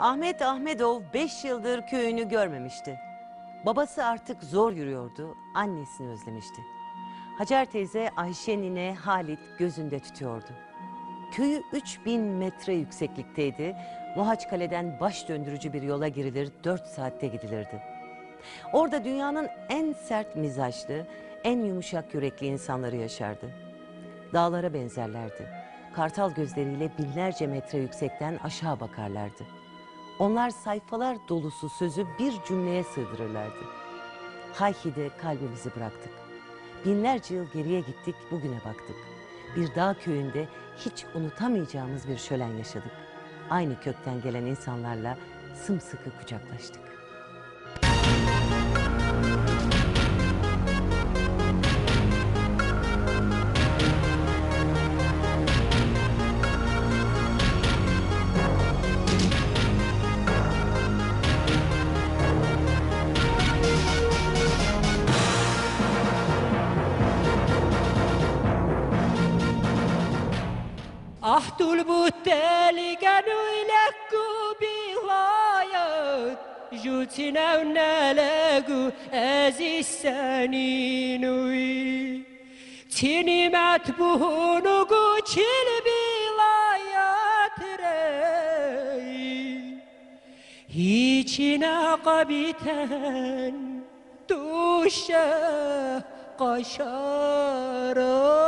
Ahmet Ahmedov 5 yıldır köyünü görmemişti. Babası artık zor yürüyordu, annesini özlemişti. Hacer teyze Ayşe nine Halit gözünde tutuyordu. Köyü 3000 metre yükseklikteydi. Mohaçkale'den baş döndürücü bir yola girilir, 4 saatte gidilirdi. Orada dünyanın en sert mizaçlı, en yumuşak yürekli insanları yaşardı. Dağlara benzerlerdi. Kartal gözleriyle binlerce metre yüksekten aşağı bakarlardı. Onlar sayfalar dolusu sözü bir cümleye sığdırırlardı. Hayhi'de kalbimizi bıraktık. Binlerce yıl geriye gittik, bugüne baktık. Bir dağ köyünde hiç unutamayacağımız bir şölen yaşadık. Aynı kökten gelen insanlarla sımsıkı kucaklaştık. Ahtul butteli ganui lekku bilayat Jutina unalegu azisaninui Tini matbuhunu guçil bilayat rey Hiçina kabiten duşa kaşara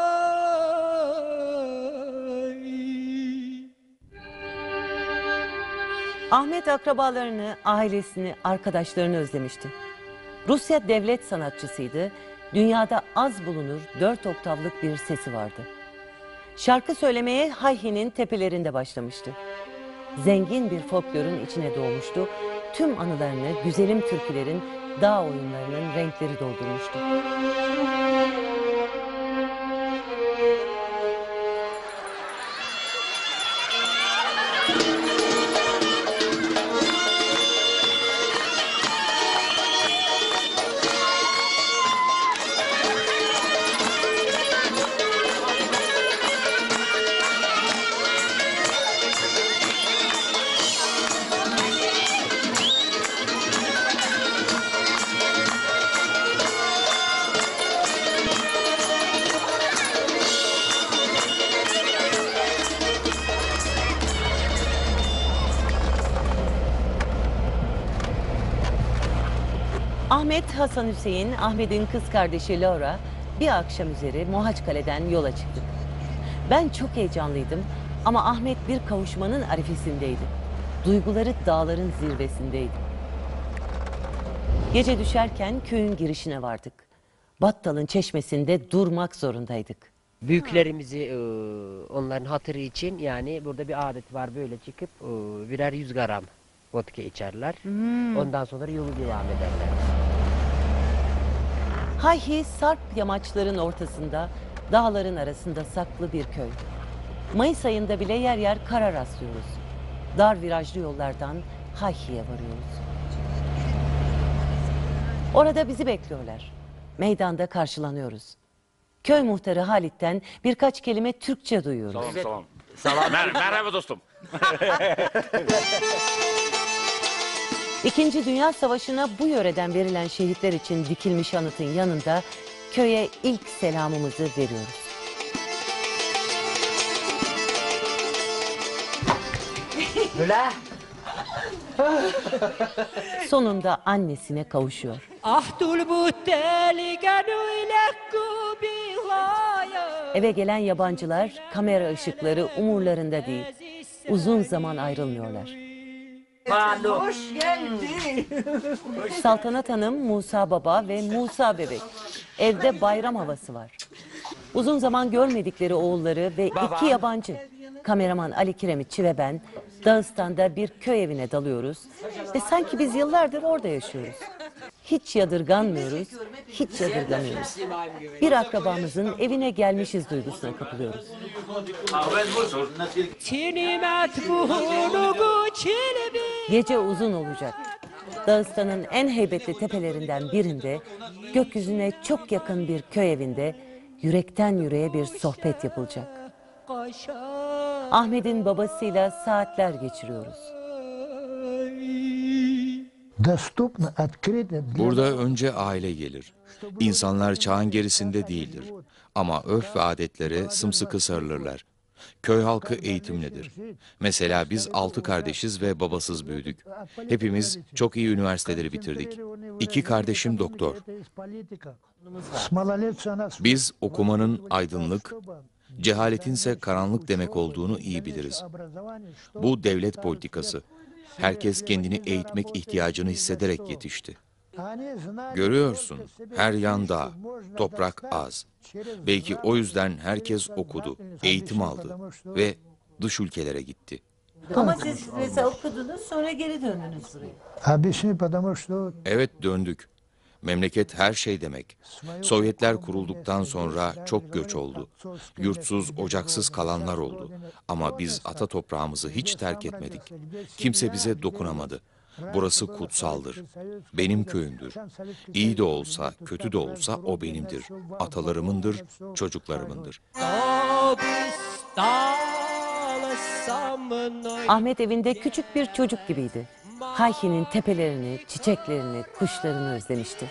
Ahmet akrabalarını, ailesini, arkadaşlarını özlemişti. Rusya devlet sanatçısıydı. Dünyada az bulunur 4 oktavlık bir sesi vardı. Şarkı söylemeye Hayhi'nin tepelerinde başlamıştı. Zengin bir folklorun içine doğmuştu. Tüm anılarını güzelim türkülerin, dağ oyunlarının renkleri doldurmuştu. Ahmet, Hasan Hüseyin, Ahmet'in kız kardeşi Laura bir akşam üzeri Mohaçkale'den yola çıktık. Ben çok heyecanlıydım ama Ahmet bir kavuşmanın arifesindeydi. Duyguları dağların zirvesindeydi. Gece düşerken köyün girişine vardık. Battal'ın çeşmesinde durmak zorundaydık. Büyüklerimizi onların hatırı için yani burada bir adet var, böyle çıkıp birer 100 gram vodka içerler. Ondan sonra yolu devam ederler. Hayhi, sarp yamaçların ortasında, dağların arasında saklı bir köy. Mayıs ayında bile yer yer kara rastlıyoruz. Dar virajlı yollardan Hayhi'ye varıyoruz. Orada bizi bekliyorlar. Meydanda karşılanıyoruz. Köy muhtarı Halit'ten birkaç kelime Türkçe duyuyoruz. Salam. Merhaba dostum. İkinci Dünya Savaşı'na bu yöreden verilen şehitler için dikilmiş anıtın yanında köye ilk selamımızı veriyoruz. Sonunda annesine kavuşuyor. Ahtul butteli ganui lekku bilayat Eve gelen yabancılar kamera ışıkları umurlarında değil. Uzun zaman ayrılmıyorlar. Hoş geldin. Saltanat Hanım, Musa Baba ve Musa Bebek. Evde bayram havası var. Uzun zaman görmedikleri oğulları ve iki yabancı. Kameraman Ali Kiremitçi ve ben Dağıstan'da bir köy evine dalıyoruz. Ve sanki biz yıllardır orada yaşıyoruz. Hiç yadırganmıyoruz, hiç yadırgamıyoruz. Bir akrabamızın evine gelmişiz duygusuna kapılıyoruz. Tini matbuhunu guçil bi Gece uzun olacak. Dağıstan'ın en heybetli tepelerinden birinde, gökyüzüne çok yakın bir köy evinde yürekten yüreğe bir sohbet yapılacak. Ahmet'in babasıyla saatler geçiriyoruz. Доступно, открыто для Burada önce aile gelir. İnsanlar çağın gerisinde değildir. Ama örf ve adetlere sımsıkı sarılırlar. Köy halkı eğitimlidir. Mesela biz 6 kardeşiz ve babasız büyüdük. Hepimiz çok iyi üniversiteleri bitirdik. 2 kardeşim doktor. с малолет она Biz okumanın aydınlık, cehaletinse karanlık demek olduğunu iyi biliriz. Bu devlet politikası. Herkes kendini eğitmek ihtiyacını hissederek yetişti. Görüyorsun, her yan dağ, toprak az. Belki o yüzden herkes okudu, eğitim aldı ve dış ülkelere gitti. Ama siz mesela okudunuz sonra geri döndünüz buraya. Объясню, потому что Evet döndük. Memleket her şey demek. Sovyetler kurulduktan sonra çok göç oldu. Yurtsuz, ocaksız kalanlar oldu. Ama biz ata toprağımızı hiç terk etmedik. Kimse bize dokunamadı. Burası kutsaldır. Benim köyümdür. İyi de olsa, kötü de olsa o benimdir. Atalarımındır, çocuklarımındır. Ahmet evinde küçük bir çocuk gibiydi. Hayki'nin tepelerini, çiçeklerini, kuşlarını özlemişti.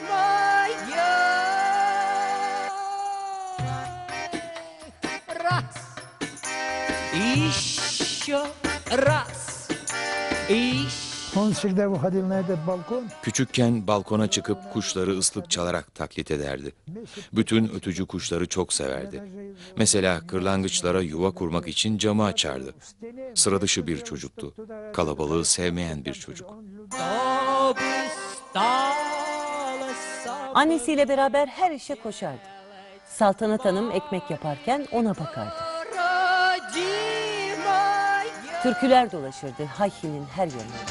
Еще раз. он всегда выходил на этот балкon. Küçükken balkona çıkıp kuşları ıslık çalarak taklit ederdi. Bütün ötücü kuşları çok severdi. Mesela kırlangıçlara yuva kurmak için camı açardı. Sıra dışı bir çocuktu. Kalabalığı sevmeyen bir çocuk. Annesiyle beraber her işe koşardı. Saltanat Hanım ekmek yaparken ona bakardı. Türküler dolaşırdı Hayki'nin her yanına.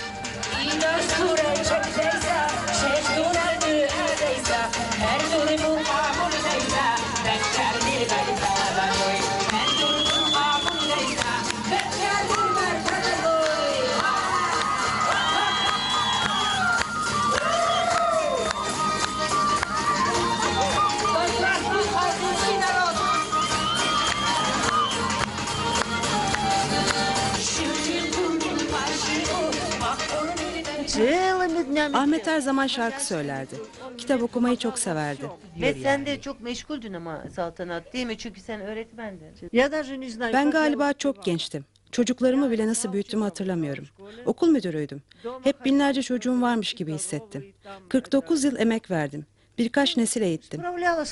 Ahmet her zaman şarkı söylerdi. Kitap okumayı çok severdi. Ve sen de çok meşguldün ama Saltanat değil mi? Çünkü sen öğretmendin. Ben galiba çok gençtim. Çocuklarımı bile nasıl büyüttüğümü hatırlamıyorum. Okul müdürüydüm. Hep binlerce çocuğum varmış gibi hissettim. 49 yıl emek verdim. Birkaç nesil eğittim.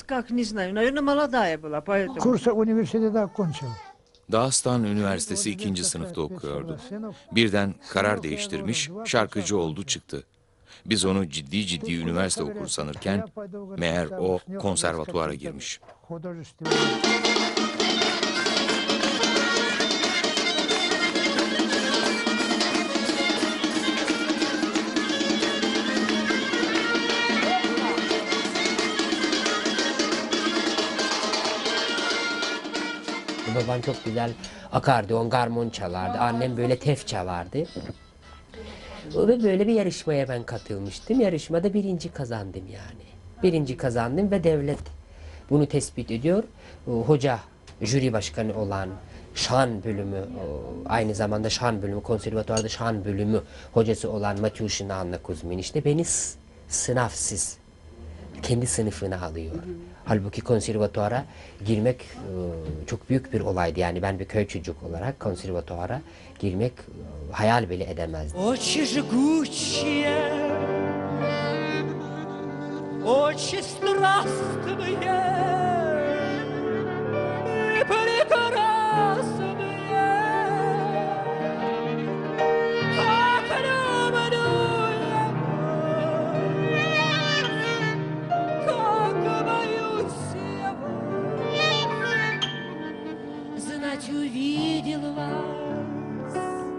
Курсы университета окончил. Dağıstan Üniversitesi 2. sınıfta okuyordu. Birden karar değiştirmiş, şarkıcı oldu çıktı. Biz onu ciddi ciddi üniversite okur sanırken meğer o konservatuvara girmiş. Babam çok güzel akordeon, garmon çalardı. Annem böyle tef çalardı. Ve böyle bir yarışmaya ben katılmıştım. Yarışmada birinci kazandım yani. Birinci kazandım ve devlet bunu tespit ediyor. Hoca, jüri başkanı olan şan bölümü, aynı zamanda şan bölümü, konservatuvarda şan bölümü hocası olan Matyushin Anna Kuzmin işte beni sınavsız kendi sınıfına alıyor. Halbuki konservatuvara girmek çok büyük bir olaydı. Yani ben bir köy çocuk olarak konservatuvara girmek hayal bile edemezdim. Очень жгучие, очень страстные и прекрасные, как люблю я, как боюсь его. Знать увидел вас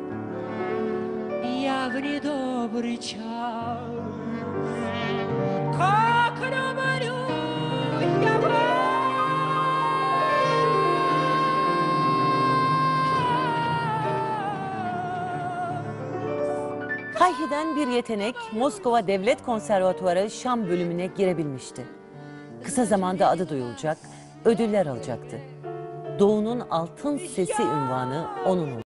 я в недобрый час, как люблю я вас. Hayki'den bir yetenek Moskova Devlet Konservatuvarı Şan bölümüne girebilmişti. Kısa zamanda adı duyulacak, ödüller alacaktı. Doğu'nun altın sesi unvanı onun oldu.